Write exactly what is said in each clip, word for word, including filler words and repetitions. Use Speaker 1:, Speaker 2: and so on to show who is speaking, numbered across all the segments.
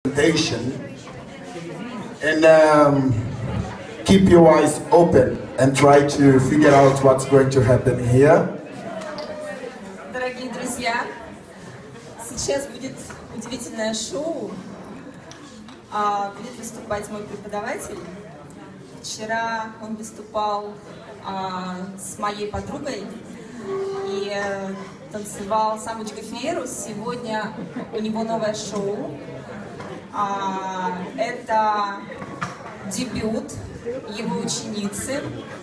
Speaker 1: presentation, and um, keep your eyes open and try to figure out what's going to happen here.
Speaker 2: Дорогие друзья, сейчас будет удивительное шоу. А, будет выступать мой преподаватель. Вчера он выступал а, с моей подругой и а, танцевал самочка Фиерус. Сегодня у него новое шоу. А, это дебют его ученицы.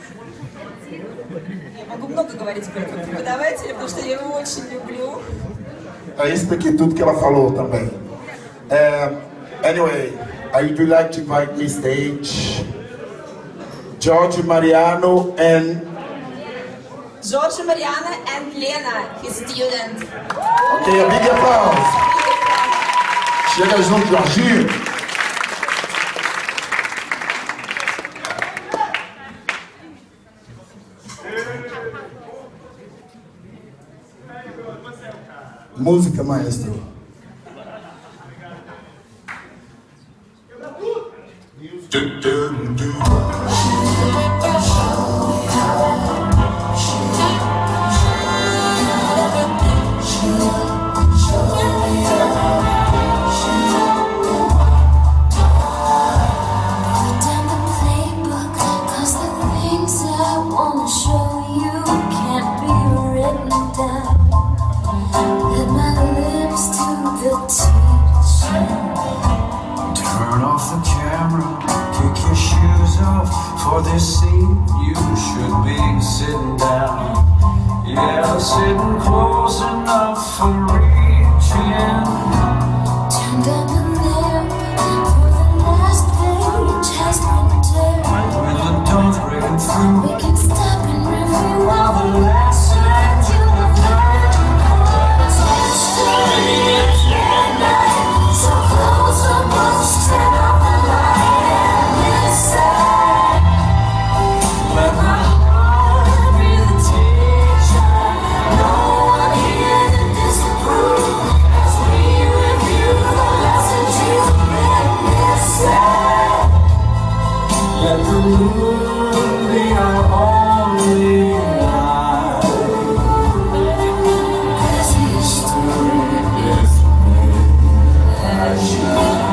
Speaker 2: Я могу много говорить про этого преподавателя, потому что я его очень люблю.
Speaker 1: É isso daqui tudo que ela falou também. Uh, anyway, I would like to invite me stage Giorgio Mariano and
Speaker 2: Giorgio Mariano and Lena, his student.
Speaker 1: Ok, a big applause. Chega junto, Jorginho. Música, maestro. Do, do, do.
Speaker 3: Turn off the camera, kick your shoes off. For this scene, you should be sitting down. Yeah, sitting close enough for reaching.
Speaker 4: Turn down the lamp, for the last page has been turned.
Speaker 3: With the dawn breaking through,
Speaker 4: We can stop and review all
Speaker 3: the
Speaker 4: the
Speaker 3: lessons you have learned.
Speaker 4: yesterday at midnight. So close the books, turn off the light and listen.
Speaker 3: Let my heart be the teacher.
Speaker 4: No one here to disapprove as we review the lessons you've been missing.
Speaker 3: Let the moon be our only light.
Speaker 4: 'Cause history
Speaker 3: Yes.
Speaker 4: has you.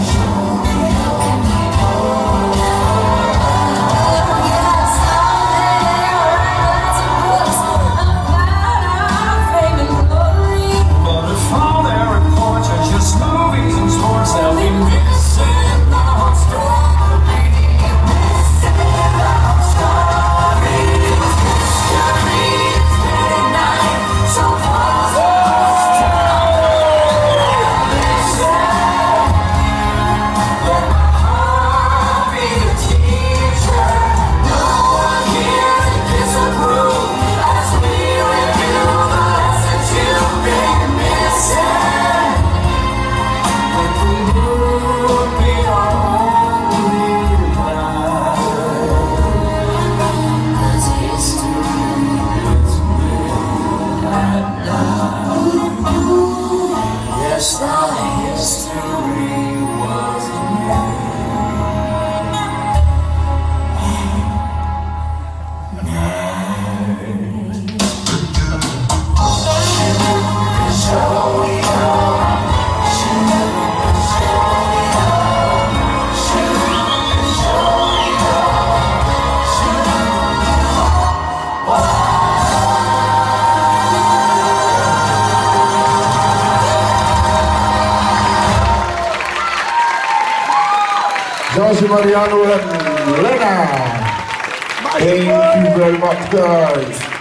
Speaker 3: But if all their reports are just movies and sports, they'll be missing the whole story. Missing the whole story. History is midnight, so close the books, turn off the light and listen. Let my heart be the teacher. No one here to disapprove as we review the lessons you've been missing. Let the moon be our only light.
Speaker 4: 'Cause history
Speaker 3: It's midnight now. Yes, our history was
Speaker 1: Giorgio Mariano and Lena. Thank you very much, guys.